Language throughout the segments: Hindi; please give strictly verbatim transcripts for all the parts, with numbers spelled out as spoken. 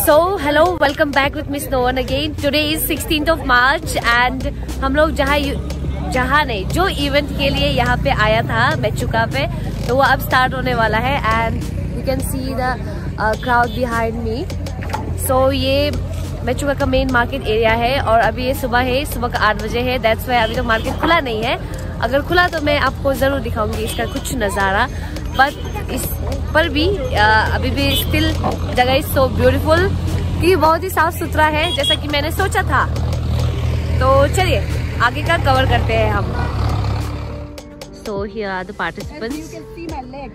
So hello, welcome back with Miss Noan again. Today is sixteenth of March and हम लोग जहाँ जहाँ नहीं जो इवेंट के लिए यहाँ पे आया था मेचुका पे, तो वो अब स्टार्ट होने वाला है and you can see the uh, crowd behind me. So ये मेचुका का मेन मार्केट एरिया है और अभी ये सुबह है, सुबह का आठ बजे है. That's why अभी तो मार्केट खुला नहीं है. अगर खुला तो मैं आपको ज़रूर दिखाऊंगी इसका कुछ नज़ारा. बट इस पर भी आ, अभी भी स्टिल जगह इज सो ब्यूटीफुल कि बहुत ही साफ सुथरा है जैसा कि मैंने सोचा था. तो चलिए आगे का कवर करते हैं हम. So here are the participants. As you can see my leg.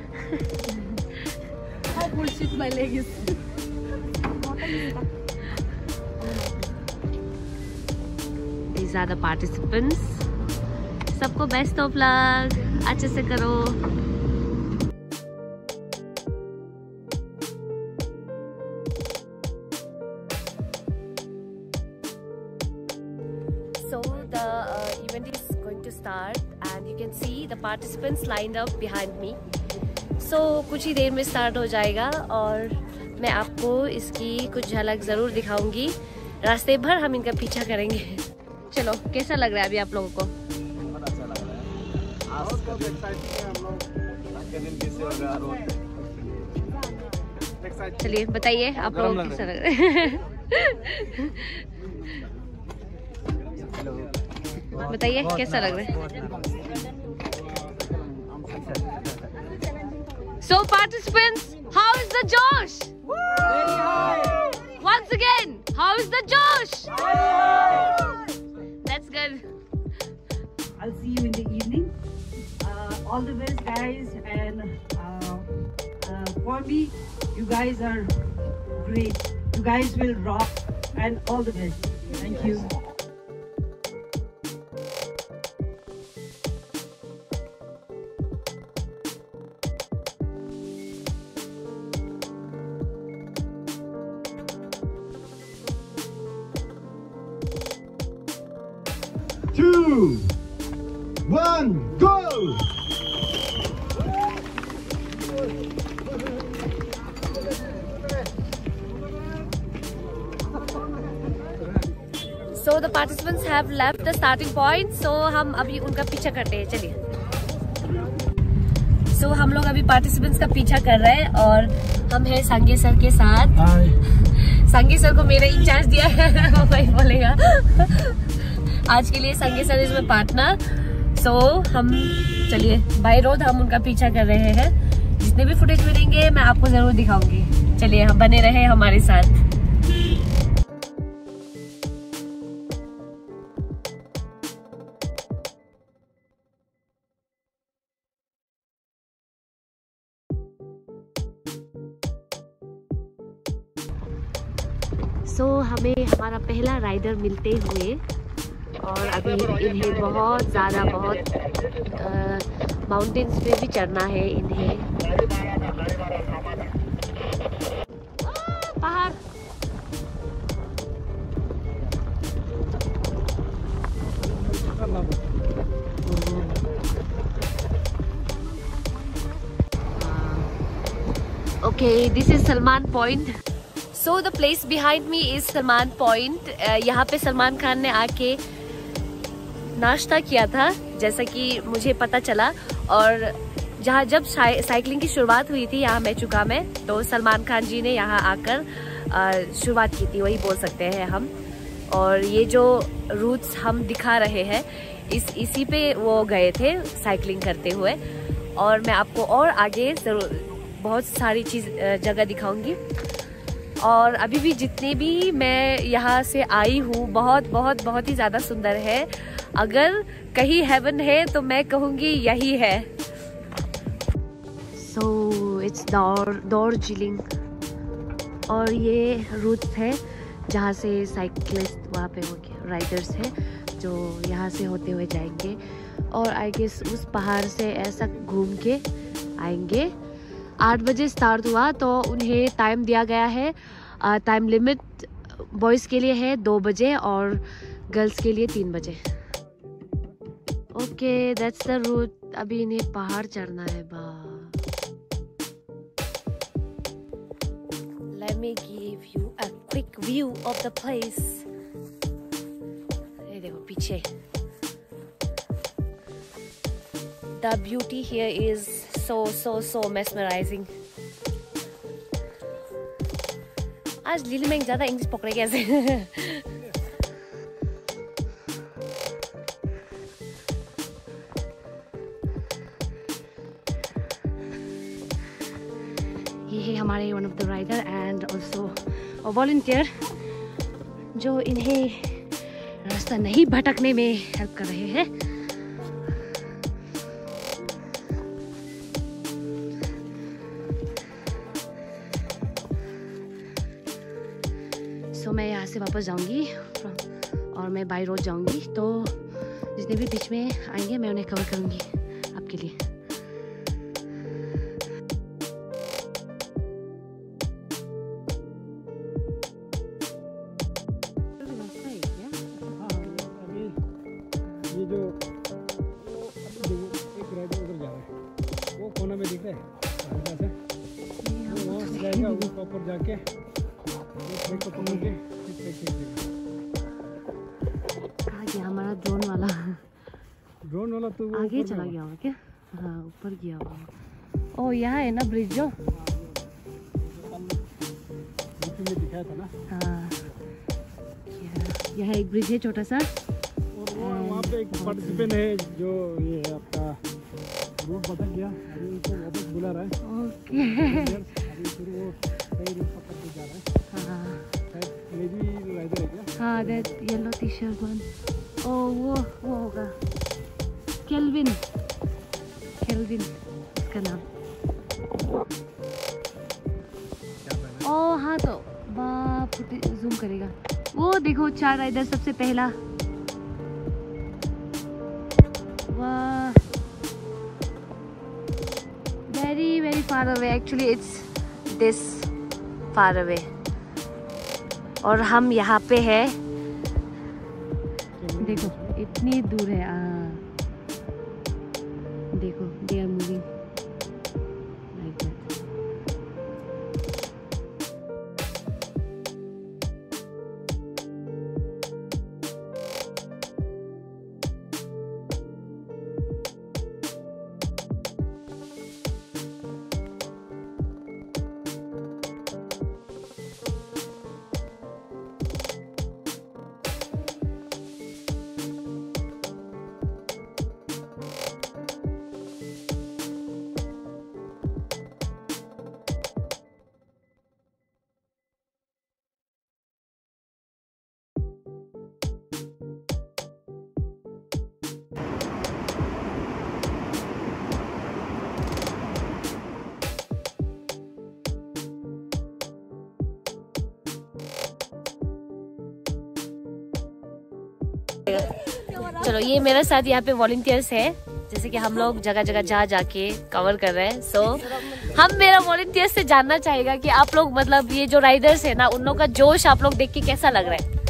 How bullshit my leg is. These are the participants. सबको बेस्ट ऑफ लक, अच्छे से करो. So the uh, event is going to start and you can see the participants lined up behind me. So कुछ ही देर में स्टार्ट हो जाएगा और मैं आपको इसकी कुछ झलक ज़रूर दिखाऊंगी. रास्ते भर हम इनका पीछा करेंगे. चलो, कैसा लग रहा है अभी आप लोगों को? चलिए बताइए आप लोगों को कैसा लग रहा है. बताइए कैसा लग रहा है. So participants, how is the Josh? Very high. Once again, how is the Josh? That's good. I'll see you in the evening. Uh, all the best, guys, and uh, uh, for me, you guys are great. You guys will rock, and all the best. Thank you. Two, one, go! So the participants have left the starting point. So हम अभी उनका पीछा करते हैं. चलिए. So हम लोग अभी participants का पीछा कर रहे हैं और हम हैं संगे सर के साथ. संगे सर को मेरा इंचार्ज दिया है. वो वही बोलेगा. आज के लिए Sange sir is my partner. So हम चलिए बाय रोड हम उनका पीछा कर रहे हैं. जितने भी फुटेज मिलेंगे मैं आपको जरूर दिखाऊंगी. चलिए हम बने रहे हमारे साथ. सो so, हमें हमारा पहला राइडर मिलते हुए और अभी इन्हें बहुत ज़्यादा बहुत माउंटेन्स पे भी चढ़ना है इन्हें. पहाड़. Okay, this is Salman point. So the place behind me is Salman point. यहाँ पे सलमान खान ने आके नाश्ता किया था जैसा कि मुझे पता चला. और जहाँ जब साइकिलिंग की शुरुआत हुई थी यहाँ मेचुका में, तो सलमान खान जी ने यहाँ आकर शुरुआत की थी, वही बोल सकते हैं हम. और ये जो रूट्स हम दिखा रहे हैं इस इसी पे वो गए थे साइकिलिंग करते हुए. और मैं आपको और आगे जरूर बहुत सारी चीज़ जगह दिखाऊंगी. और अभी भी जितने भी मैं यहाँ से आई हूँ बहुत बहुत बहुत ही ज़्यादा सुंदर है. अगर कहीं हेवन है तो मैं कहूँगी यही है. सो इट्स दार्जिलिंग और ये रूट है जहाँ से साइकिलिस्ट वहाँ पे होंगे, राइडर्स हैं जो यहाँ से होते हुए जाएंगे. और आई गेस उस पहाड़ से ऐसा घूम के आएंगे. आठ बजे स्टार्ट हुआ तो उन्हें टाइम दिया गया है. टाइम लिमिट बॉयज़ के लिए है दो बजे और गर्ल्स के लिए तीन बजे. Okay, that's the route. अभी इन्हें पहाड़ चढ़ना है. बा Let me give you a quick view of the place. ये देखो पीछे. The beauty here is so so so mesmerizing. आज लिली में ज़्यादा इंग्लिश पकड़े कैसे? ये है हमारे one of the rider and also volunteer जो इन्हें रास्ता नहीं भटकने में हेल्प कर रहे हैं. सो so, मैं यहाँ से वापस जाऊंगी और मैं बाई रोड जाऊंगी, तो जितने भी बीच में आएंगे मैं उन्हें कवर करूंगी आपके लिए. ये जो एक राइडर उधर जा रहा है, वो कोना में दिख रहा है, वो वहाँ से जाएगा, वो प्रॉपर जाके ट्रैक को पकड़ के आ गया हमारा ड्रोन वाला. ड्रोन वाला तो वो आगे चला गया होगा क्या? हाँ ऊपर गया होगा. ओ यहाँ है ना ब्रिज जो में दिखाया था ना. हाँ यहाँ एक ब्रिज है छोटा सा. वहाँ पे एक पार्टिसिपेंट है जो ये आपका रूट बता गया, अभी उनको वापस बुला रहा है. ओके. अभी फिर वो सही रूट पकड़ के जा रहा है. हाँ शायद लेडी राइडर है क्या? हाँ that yellow T shirt one. ओ वो वो होगा केल्विन. केल्विन इसका नाम. ओ हाँ तो बाप जूम करेगा. वो देखो चार राइडर सबसे पहला. वाह very very far away, actually it's this far away. और हम यहाँ पे है, देखो इतनी दूर है. आ, देखो they are moving like that. चलो ये मेरे साथ यहाँ पे वॉलंटियर्स है, जैसे कि हम लोग जगह जगह जा जाके कवर कर रहे हैं. सो so, हम मेरा वॉलंटियर्स से जानना चाहेगा कि आप लोग मतलब ये जो राइडर्स है ना, उन लोगों का जोश आप लोग देख के कैसा लग रहा है?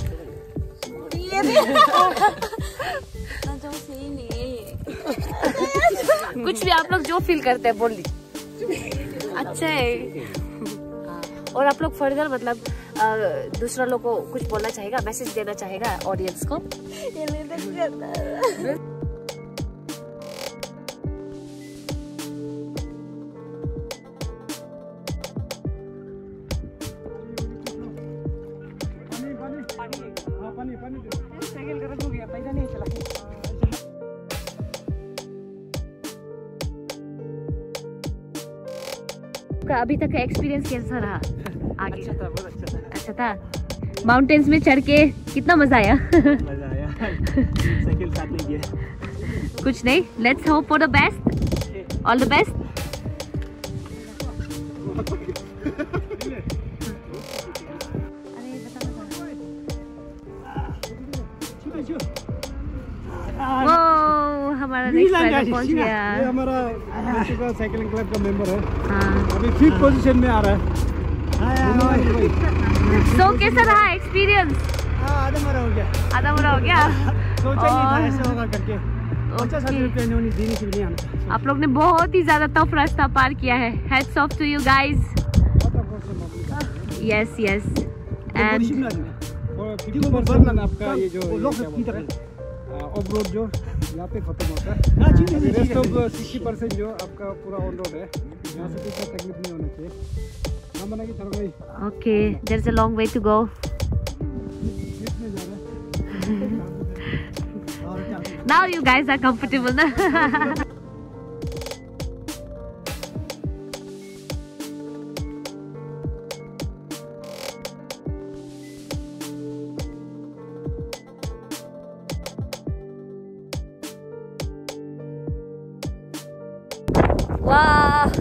कुछ भी आप लोग जो फील करते हैं बोल दी. अच्छा है. और आप लोग फर्दर मतलब दूसरा लोग को कुछ बोलना चाहेगा, मैसेज देना चाहेगा ऑडियंस को? अभी तक का एक्सपीरियंस कैसा रहा? आगे अच्छा था, बहुत अच्छा था. अच्छा था. माउंटेन्स में चढ़ के कितना मजा आया? मजा आया. साइकिल साथ नहीं किया. कुछ नहीं. Let's hope for the best. All the best. वो हमारा नेक्स्ट राइडर पहुंच गया. ये हमारा साइकिलिंग क्लब का मेंबर है. हाँ. अभी फिफ्थ पोजीशन में आ रहा है. सो so, कैसा रहा एक्सपीरियंस? आधा मरा हो गया. आधा मरा हो गया. सोचा नहीं था ऐसे होगा करके. पचास हजार रुपये इन्होंने देने के लिए आना. आप लोग ने बहुत ही ज्यादा टफ रास्ता पार किया है. Heads off to you guys. Yes yes and fifty percent आपका ये जो ऑफ रोड जो यहाँ पे खत्म होता है, रेस्ट ऑफ सिक्सटी परसेंट जो आपका पूरा ऑन रोड है, यहाँ से कुछ तकलीफ नहीं होना चाहिए। हम बना की तरफ गई। Okay, there is a long way to go. Now you guys are comfortable na? Wow!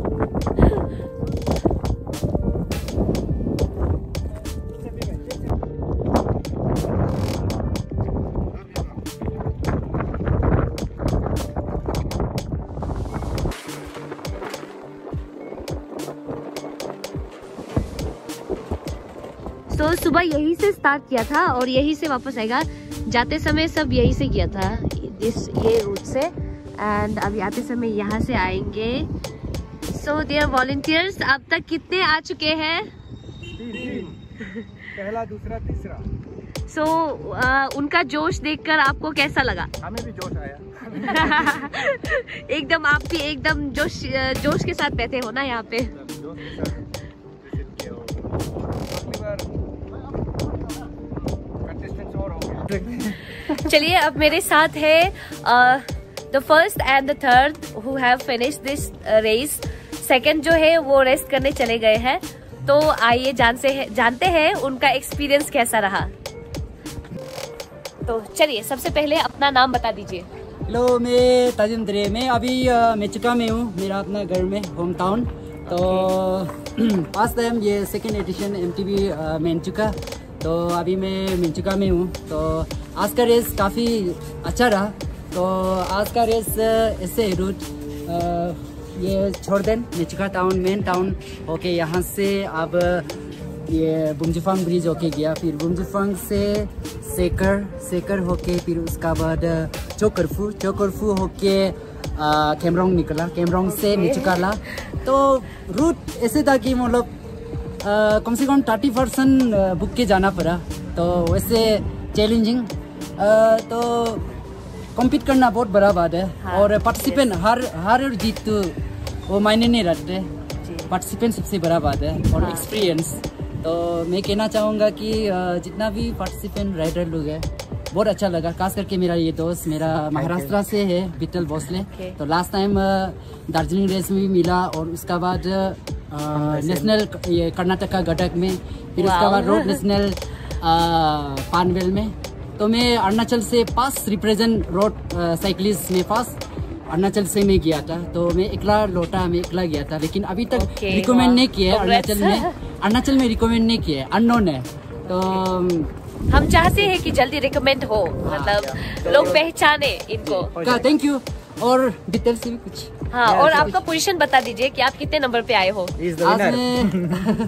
तो सुबह यही से स्टार्ट किया था और यही से वापस आएगा। जाते समय सब यही से किया था, इस ये रूट से, एंड अभी आते समय यहाँ से आएंगे। सो डियर वॉलंटियर्स, अब तक कितने आ चुके हैं? पहला, दूसरा, तीसरा। सो so, uh, उनका जोश देखकर आपको कैसा लगा? हमें भी जोश आया। एकदम आप भी एकदम जोश जोश के साथ बैठे हो ना यहाँ पे। चलिए, अब मेरे साथ है the first and the third who have finished this race. Second जो है वो रेस्ट करने चले गए हैं, तो आइए जानते हैं जानते हैं उनका एक्सपीरियंस कैसा रहा। तो चलिए, सबसे पहले अपना नाम बता दीजिए। हेलो, मैं ताजिम दरे, मैं अभी मेचुका में हूँ, मेरा अपना घर में, होम टाउन। तो फर्स्ट टाइम ये second edition M T V Mechuka, तो अभी मैं मेचुका में हूँ। तो आज का रेस काफ़ी अच्छा रहा। तो आज का रेस ऐसे रूट ये छोड़ दें मेचुका टाउन, मेन टाउन होके यहाँ से अब ये बुमजिफांग ब्रिज होके गया, फिर बुमजिफांग से सेकर सेकर होके, फिर उसका बाद चोकरफू चोकरफू होके केमरोंग निकला, केमरोंग से मेचुका ला। तो रूट ऐसे था कि मतलब कम से कम थर्टी परसेंट बुक के जाना पड़ा, तो वैसे चैलेंजिंग। तो कम्पीट करना बहुत बड़ा बात है। हाँ, और पार्टिसिपेंट हर हर जीत तो वो मायने नहीं रखते, पार्टिसिपेंट सबसे बड़ा बात है, और एक्सपीरियंस। हाँ। तो मैं कहना चाहूँगा कि जितना भी पार्टिसिपेंट राइडर लोग हैं, बहुत अच्छा लगा। खास करके मेरा ये दोस्त मेरा महाराष्ट्र से है, विठल भोसले। तो लास्ट टाइम दार्जिलिंग रेस में भी मिला, और उसका बाद नेशनल ये कर्नाटका घटक में, फिर उसका बाद रोड नेशनल पानवेल में। तो मैं अरुणाचल से पास रिप्रेजेंट रोड साइकिलिस्ट में पास अरुणाचल से मैं गया था। तो मैं इकला लौटा, मैं इकला गया था, लेकिन अभी तक okay, रिकमेंड नहीं किया है अरुणाचल में अरुणाचल में रिकमेंड नहीं किया है, अननोन है। तो हम चाहते हैं कि जल्दी रिकमेंड हो, मतलब लोग पहचाने इनको। Thank you. और डिटेल से भी कुछ, हाँ, और आपका पोजीशन बता दीजिए कि आप कितने नंबर पे आए हो? आज मैं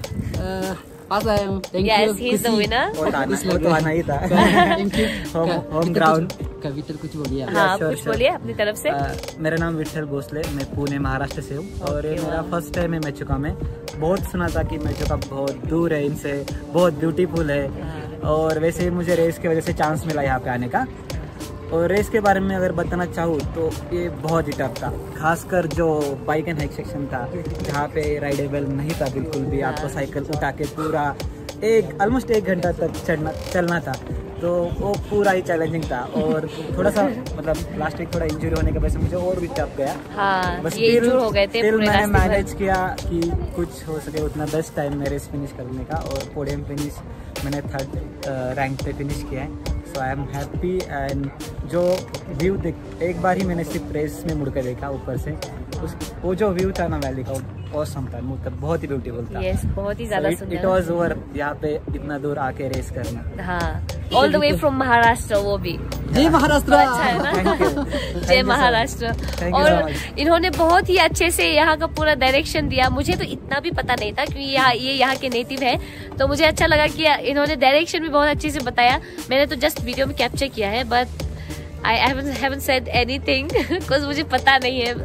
पास आया हूँ। Thank you. Yes, he is the winner. तो आना ही था। Thank you. होम ग्राउंड का विठल कुछ बोलिए। हाँ, कुछ बोलिए अपनी तरफ से। मेरा नाम विठल भोसले, मैं पुणे महाराष्ट्र से हूँ, और ये मेरा फर्स्ट टाइम है मेचुका में। बहुत सुना था कि मेचुका बहुत दूर है, इनसे बहुत ब्यूटीफुल है, और वैसे मुझे रेस की वजह से चांस मिला यहाँ पे आने का। और रेस के बारे में अगर बताना चाहूँ तो ये बहुत ही टफ था, खासकर जो बाइक एंड हाइक सेक्शन था, जहाँ पे राइडेबल नहीं था बिल्कुल भी। आपको साइकिल उठा के पूरा एक ऑलमोस्ट एक घंटा तक चढ़ना चलना था, तो वो पूरा ही चैलेंजिंग था। और थोड़ा सा मतलब लास्ट वीक थोड़ा इंजरी होने की वजह से मुझे और भी टफ गया। हाँ, बस ये स्टिल हो गए थे स्टिल पूरे मैंने रास्ते मैनेज किया कि कुछ हो सके उतना बेस्ट टाइम में रेस फिनिश करने का, और पोडियम फिनिश मैंने थर्ड रैंक पे फिनिश किया है। So I am happy. And जो व्यू देख, एक बार ही मैंने सिर्फ रेस में मुड़ कर देखा ऊपर से, उस वो जो व्यू था ना वैली का, ऑसम था, मतलब बहुत ही ब्यूटीफुल था। yes, बहुत ही ज्यादा सुंदर। इट वाज ओवर यहाँ पे इतना दूर आके रेस करना। हाँ, all the way from Maharashtra, वो भी। जय महाराष्ट्र। अच्छा है ना? जय महाराष्ट्र। और इन्होंने बहुत ही अच्छे से यहाँ का पूरा डायरेक्शन दिया। मुझे तो इतना भी पता नहीं था क्योंकि यहाँ ये यहाँ के नेटिव है, तो मुझे अच्छा लगा कि इन्होंने डायरेक्शन भी बहुत अच्छे से बताया। मैंने तो जस्ट वीडियो में कैप्चर किया है, but I haven't said anything because मुझे पता नहीं है।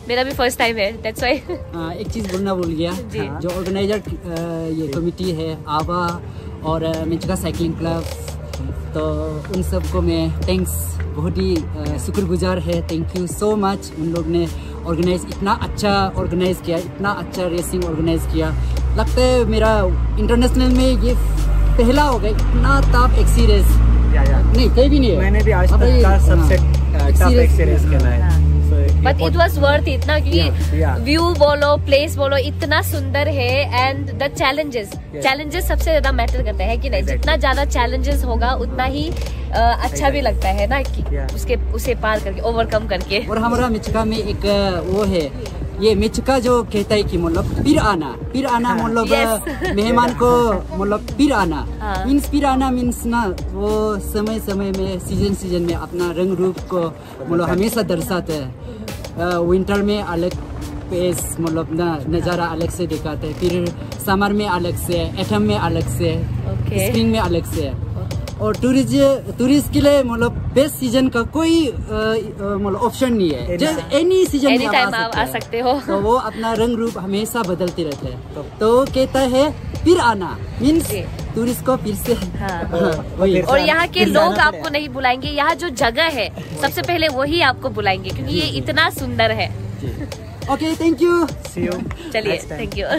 मेरा भी फर्स्ट टाइम है, that's why। हाँ, एक चीज़ बोलना भूल गया, जो ऑर्गेनाइजर ये कमिटी है आबा और मेचुका साइकिलिंग क्लब, तो उन सबको मैं थैंक्स, बहुत ही शुक्रगुजार है। Thank you so much. उन लोग ने ऑर्गेनाइज इतना अच्छा ऑर्गेनाइज किया, इतना अच्छा रेसिंग ऑर्गेनाइज किया। लगता है मेरा इंटरनेशनल में ये पहला होगा इतना टफ एक्सपीरियंस। नहीं कहीं भी नहीं है, मैंने भी आज तक का सबसे टफ एक्सपीरियंस खेला है। But it was worth it ना, क्योंकि व्यू बोलो, प्लेस बोलो, इतना सुंदर है। एंड द चैलेंजेस चैलेंजेस सबसे ज्यादा मैटर करते हैं कि नहीं, जितना ज्यादा चैलेंजेस होगा उतना ही uh, अच्छा भी लगता है ना, कि उसके उसे पार करके, ओवरकम करके। और हमारा मेचुका में एक वो है, ये मेचुका जो कहता है कि मतलब फिर आना, फिर आना मतलब मेहमान को मतलब फिर आना मीन्स फिर आना मीन्स ना, वो समय समय में सीजन सीजन में अपना रंग रूप को मतलब हमेशा दर्शाते हैं। विंटर में अलग पेस मतलब ना नज़ारा अलग से दिखाते हैं, फिर समर में अलग से, एटम में अलग से, स्प्रिंग में अलग से। और टूरिस्ट टूरिस्ट के लिए मतलब बेस्ट सीजन का कोई मतलब ऑप्शन नहीं है, just any season any time आप आ सकते हो। तो वो अपना रंग रूप हमेशा बदलते रहते हैं। तो कहता है फिर आना मीन्स टूरिस्ट को फिर से। हाँ। और यहाँ के लोग आपको नहीं बुलाएंगे, यहाँ जो जगह है सबसे पहले वही आपको बुलाएंगे, क्योंकि ये इतना सुंदर है। Okay thank you, see you. चलिए थैंक यू।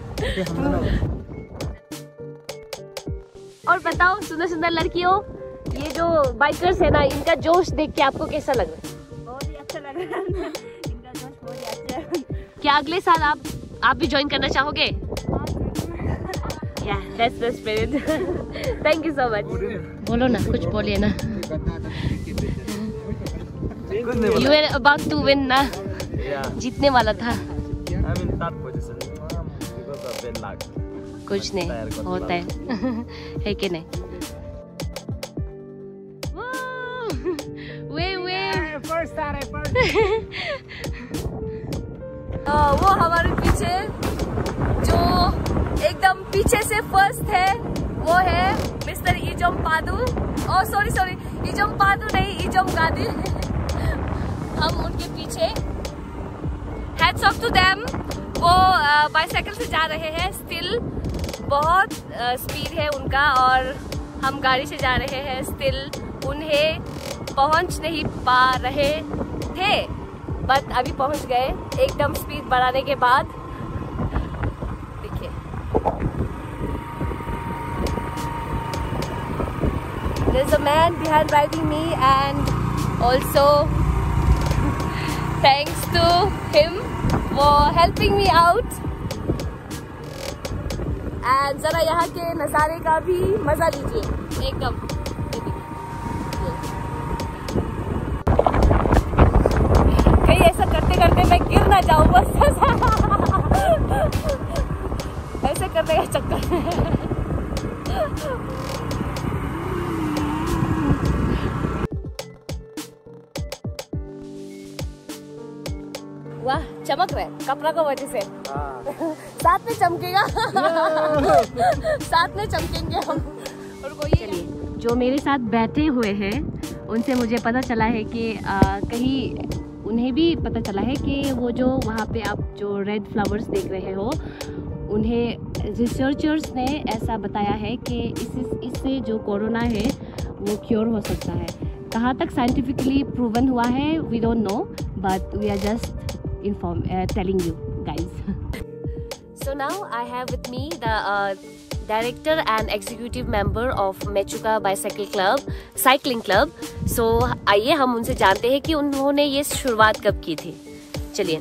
और बताओ सुंदर सुंदर लड़कियों, ये जो बाइकर्स है ना, इनका जोश देख के आपको कैसा लग रहा है? बहुत ही अच्छा लग रहा है। इनका जोश बहुत ही अच्छा है। क्या अगले साल आप आप भी ज्वाइन करना चाहोगे? Yeah, that's the spirit. Thank you so much. बोलो ना, कुछ बोलिए ना। You were about to win ना? जीतने वाला था। I'm in third position because of bad luck. कुछ नहीं होता है, है कि नहीं? वे वे फर्स्ट आ रहे फर्स्ट। वो हमारे पीछे जो एकदम पीछे से फर्स्ट है वो है मिस्टर इजम पादू। ओ सॉरी सॉरी इजम पादू नहीं, इजम गादी। हम उनके पीछे, हैट्स ऑफ टू देम। वो बाइसाइकिल से जा रहे हैं, स्टिल बहुत स्पीड है उनका, और हम गाड़ी से जा रहे हैं, स्टिल उन्हें पहुंच नहीं पा रहे थे, बट अभी पहुंच गए एकदम स्पीड बढ़ाने के बाद। देखिए there's a man behind driving me, and also thanks to him for helping me out। And जरा यहाँ के नज़ारे का भी मजा लीजिए एकदम। कहीं ऐसा करते करते मैं गिर ना जाऊँ बस, ऐसे करने का चक्कर है। वाह चमक रहा है कपड़ा का वजह से। साथ में चमकेगा। साथ में चमकेंगे हम। और कोई चलिए, जो मेरे साथ बैठे हुए हैं उनसे मुझे पता चला है कि आ, कहीं उन्हें भी पता चला है कि वो जो वहाँ पे आप जो रेड फ्लावर्स देख रहे हो, उन्हें रिसर्चर्स ने ऐसा बताया है कि इस इससे जो कोरोना है वो क्योर हो सकता है। कहाँ तक साइंटिफिकली प्रूवन हुआ है we don't know, but we are just inform uh, telling you guys। So now I have with me the uh, director and executive member of Mechuka Bicycle Club, Cycling Club। So आइए हम उनसे जानते हैं कि उन्होंने ये शुरुआत कब की थी। चलिए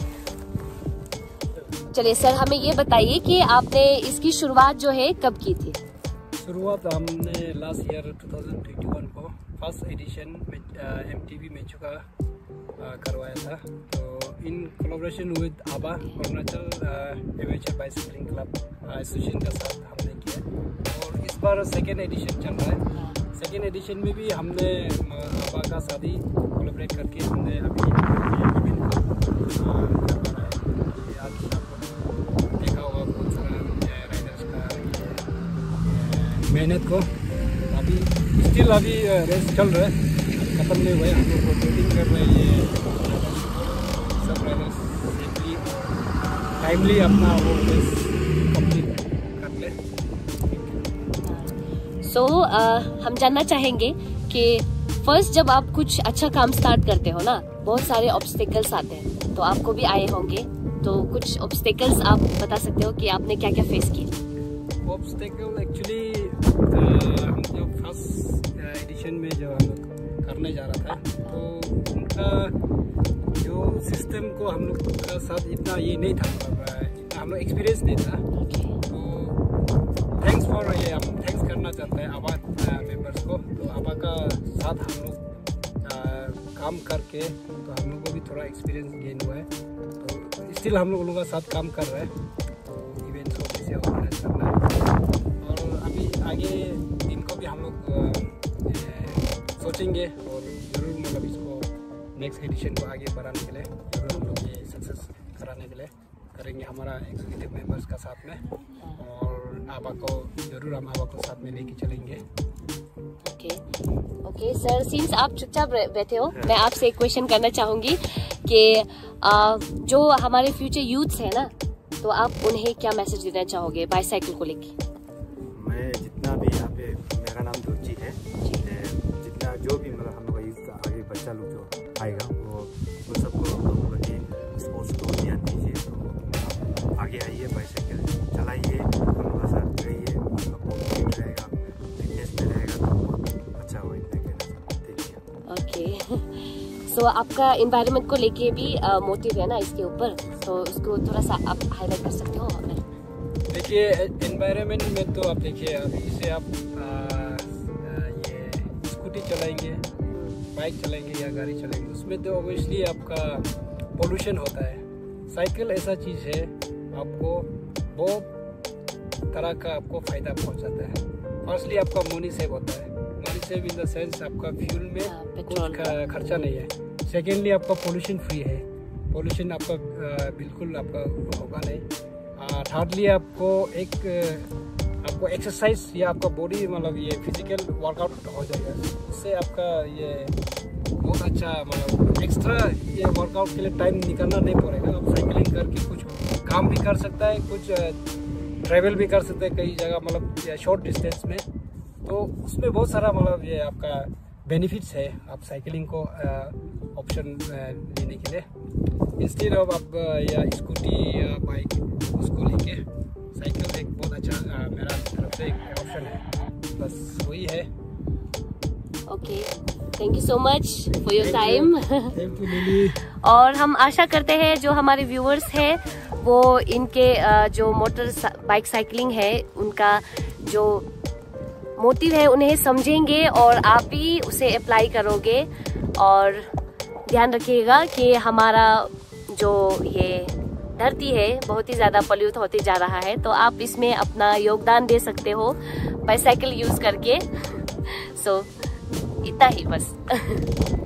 चलिए सर, हमें ये बताइए कि आपने इसकी शुरुआत जो है कब की थी? शुरुआत हमने last year two thousand twenty one को फर्स्ट एडिशन एमटीबी मेचुका करवाया था। तो in collaboration with Aba Arunachal amateur bicycling club association के साथ हमने किया, और इस बार सेकेंड एडिशन चल रहा है। सेकेंड एडिशन में भी हमने आबा का साथ ही कोलैबोरेट करके हमने अभी इवेंट को करवाना है। आज आपको देखा होगा बहुत सारा राइडर्स का मेहनत को। अभी स्टिल अभी रेस चल रहा है, खत्म नहीं हुआ है, हम लोग वेटिंग कर रहे हैं। ये सब सेफली टाइमली अपना वो रेस कंप्लीट कर ले। सो so, uh, हम जानना चाहेंगे कि फर्स्ट जब आप कुछ अच्छा काम स्टार्ट करते हो ना, बहुत सारे ऑब्स्टेकल्स आते हैं, तो आपको भी आए होंगे, तो कुछ ऑब्स्टेकल्स आप बता सकते हो कि आपने क्या क्या फेस किए? ऑब्स्टेकल एक्चुअली हम जो फर्स्ट एडिशन में जो हम लोग करने जा रहा था, तो उनका जो सिस्टम को हम लोग का साथ इतना ये नहीं था, इतना हम लोग एक्सपीरियंस नहीं था। तो थैंक्स फॉर ये हम थैंक्स करना चाहते हैं आबा मेंबर्स को। तो आबा का साथ हम लोग काम करके तो हम लोग को भी थोड़ा एक्सपीरियंस गेन हुआ है। तो स्टिल हम लोग लोगों का साथ काम कर रहे हैं, तो इवेंट्स को कैसे ऑर्गेनाइज करना है, और अभी आगे दिन को भी हम लोग सोचेंगे और ज़रूर मतलब इसको नेक्स्ट एडिशन को आगे बढ़ाने के लिए जरूर हम लोग ये सक्सेस कराने के लिए करेंगे हमारा एग्जीक्यूटिव मेंबर्स का साथ में, और आबा को जरूर हम आबा को साथ में लेके चलेंगे। ओके ओके सर, सिंस आप चुपचाप बैठे हो, मैं आपसे एक क्वेश्चन करना चाहूँगी कि जो हमारे फ्यूचर यूथ्स हैं ना, तो आप उन्हें क्या मैसेज देना चाहोगे बाईसाइकिल को लेके? मैं जितना भी यहाँ पे, मेरा नाम दुर्जी है, जितना जो भी मतलब हम लोग यूथ आगे बच्चा लोग जो आएगा वो वो सबको हम लोग के स्पोर्ट्स को ध्यान दीजिए, तो आगे आइए, बाईसाइकिल चलाइए, हम लोग का साथ रहिए, आपका बहुत फिट रहेगा, फिटनेस में रहेगा तो बहुत अच्छा हो। ओके सो आपका इन्वायरमेंट को लेके भी मोटिव है ना इसके ऊपर, तो उसको थोड़ा सा आप हाईलाइट कर सकते हो? देखिए एनवायरनमेंट में तो आप देखिए, अभी जैसे आप आ, आ, ये स्कूटी चलाएंगे, बाइक चलाएंगे या गाड़ी चलाएंगे, उसमें तो ऑब्वियसली आपका पोल्यूशन होता है। साइकिल ऐसा चीज़ है आपको बहुत तरह का आपको फ़ायदा पहुंचाता है। फर्स्टली आपका मनी सेव होता है, money save in the sense आपका फ्यूल में कुछ खर्चा नहीं है। सेकेंडली आपका पोल्यूशन फ्री है, पोल्यूशन आपका बिल्कुल आपका होगा नहीं। थर्डली आपको एक आपको एक्सरसाइज या आपका बॉडी मतलब ये फिजिकल वर्कआउट हो जाएगा, उससे आपका ये बहुत अच्छा मतलब एक्स्ट्रा ये वर्कआउट के लिए टाइम निकालना नहीं पड़ेगा। आप साइकिलिंग करके कुछ काम भी कर सकता है, कुछ ट्रैवल भी कर सकते हैं कई जगह मतलब शॉर्ट डिस्टेंस में, तो उसमें बहुत सारा मतलब ये आपका बेनिफिट्स है आप साइकिलिंग को ऑप्शन लेने के लिए। इंस्टेड ऑफ आप या स्कूटी या बाइक उसको लेके साइकिल एक बहुत अच्छा मेरा तरफ से एक ऑप्शन है, बस वही है। Okay, thank you so much for your time. Thank you Lily. और हम आशा करते हैं जो हमारे व्यूअर्स हैं वो इनके जो मोटर बाइक साइकिलिंग है उनका जो मोटिव है उन्हें समझेंगे और आप भी उसे अप्लाई करोगे। और ध्यान रखिएगा कि हमारा जो ये धरती है बहुत ही ज़्यादा पॉल्यूट होते जा रहा है, तो आप इसमें अपना योगदान दे सकते हो बाइसाइकिल यूज़ करके। सो so, इतना ही बस।